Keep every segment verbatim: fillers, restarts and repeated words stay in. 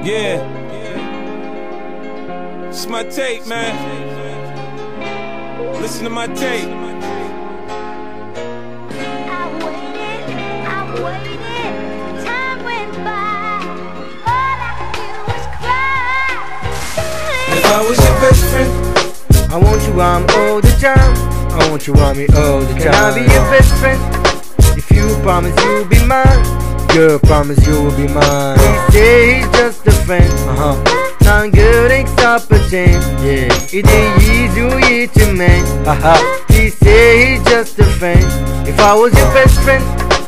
Yeah. It's my tape, man. Listen to my tape. I waited, I waited, time went by. All I could do was cry. If I was your best friend, I want you on me all the time. I want you on me all the time. Can I be your best friend? If you promise you'll be mine. Girl, promise you will be mine. He say he's just a friend. Uh-huh. Not good, ain't stop a change. Yeah, it ain't easy to man. Haha. He say he's just a friend. If I was your best friend,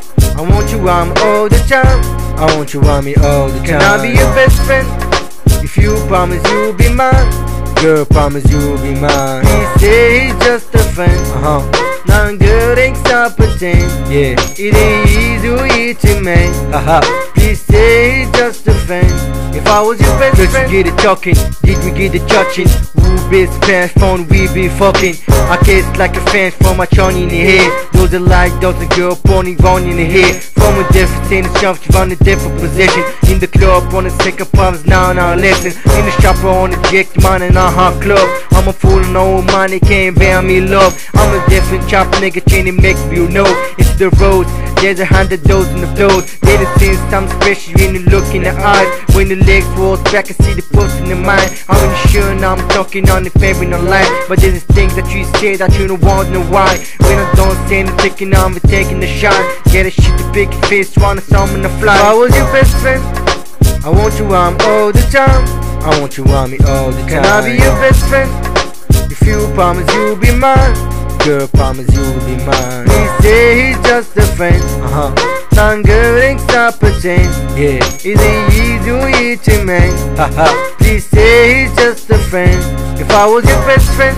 I want you on me all the time. I want you on me all the time. Can I be your best friend? If you promise you'll be mine. Girl, promise you'll be mine. He say he's just a friend. Uh-huh. Not good, ain't stop a change. Yeah, it ain't easy to man. Haha. Please say he's just a friend. If I was your best Let's friend, get it talking, did we get it touching? Who best pants phone we be fucking? I kiss like a fan from my chonny in the head. Those are like those a girl pony wrong in the head. From a different scene, jump you on a different position. In the club on the second pumps, now now listen. In the shop on the jack, man in a hot club. I'm a fool, no money can't bear me love. I'm a different chop nigga, chain it makes you know. It's the road, there's a hundred dozen of those. They done seen something special when you look in the eyes. When the legs rolls back, I see the pulse in the mind. I'm really sure now I'm talking on the favorite online. But there's things that you say that you don't want to know why. When I don't say no taking on me, taking the shot. Get a shit to pick your face, wanna summon the fly. If I was your best friend, I want you on me all the time. I want you on me all the time. Can I be your best friend? If you promise you'll be mine. Girl, promise you'll be mine. He say he's just a friend. Uh-huh. Not good, ain't stop a change. Yeah, it ain't easy to man. Haha. Please say he's just a friend. If I was your best friend,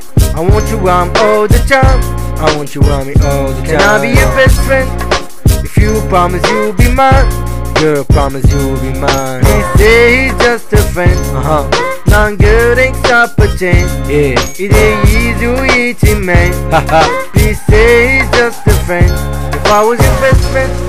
I want you on me all the time. I want you on me all the time. Can I be your best friend? If you promise you'll be mine. Girl, promise you'll be mine. He say he's just a friend. Uh-huh. Not good, ain't stop a change. Yeah, it ain't easy to man. Haha. Please say he's just a friend. If I was your best friend,